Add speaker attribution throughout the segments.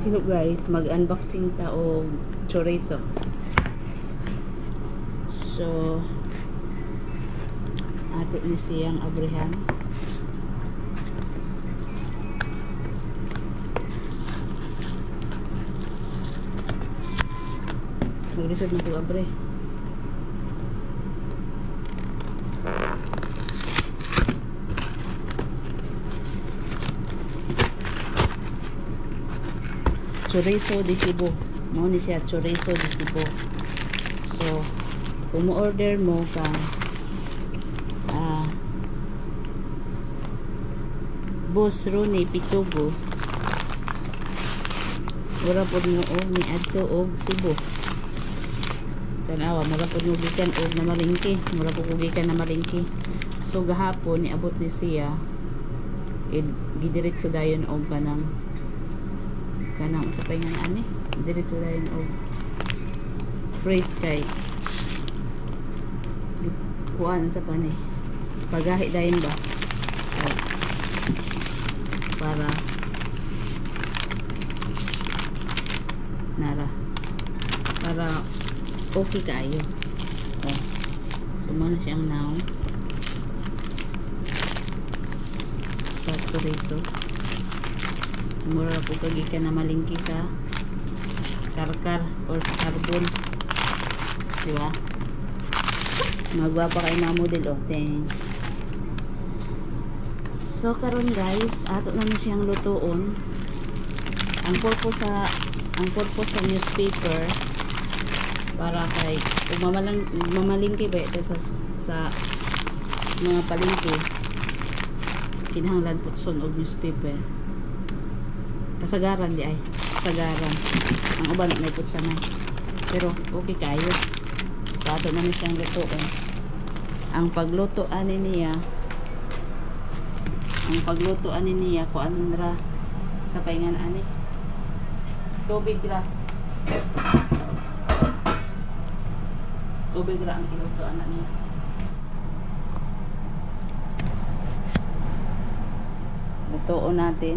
Speaker 1: Hello guys, mag-unboxing ta og chorizo. So ato ni siyang abrihan. Maglisod na ko abre. Chorizo de Cebu. Mao ni siya, chorizo de Cebu. So, kung mo-order mo ka Boss Ronnie Pitugo, mura po mo og ni adto og Cebu. Tanawa, mura po mo gikan og na Malingki. Mura po ko gikan na Malingki. So, gahapon ni abot ni siya gidiretso dayon og kanang usapay nga ani diretso dayon og phrase kay kuan sa pani pagahi dayon ba ay, para okay kayo. Oh, so muna siyang now sa chorizo. Mura po kagikan na Malingki sa karkar or sa carbon, diba? Magwapa kay mga model o ten. So karon guys, ato na siyang lutuon. Ang purpose sa newspaper para kay mamalingki ba ito sa mga palingki, kinahanglan putson og newspaper. Kasagaran di ay kasagaran ang uban na ipot sana, pero okay kayo. So ato na siyang lutuon. Ang pagluto ani niya kung ano ra sa paingan ani tubig ra ang ilutoan na niya. Lutuon natin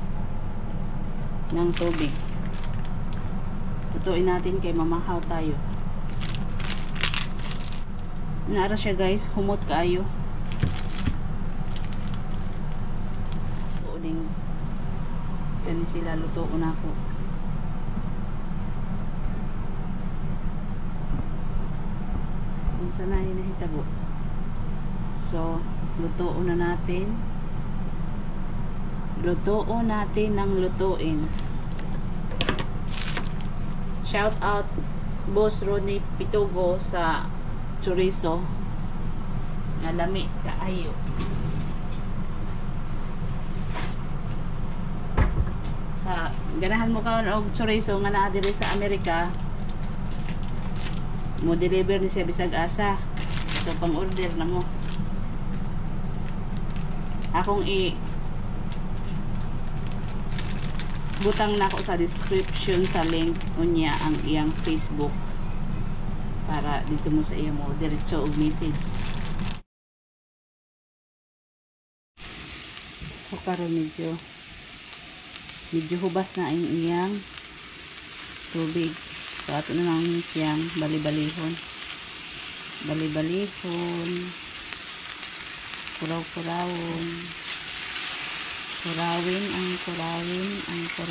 Speaker 1: ng tubig. Lutuin natin kay mamahaw tayo. Naara siya guys, humot kaayo. Uling kani sila lutuon ako. Kung saan na hinahitabo. So, lutuon na natin. Lutuon natin ng lutuin. Shout out Boss Ronnie Pitugo sa chorizo nga lami kaayo. Sa ganahan mo kaon og chorizo nga naa diri sa Amerika, mo deliver ni siya bisag asa. So pang order na mo. Akong butang na ako sa description sa link unya ang iyang Facebook para dito mo sa iyo mo diretso og message. So karon medyo hubas na ang iyang tubig. So ato na lang siyang bali-balihon, kurawin ang kurawin.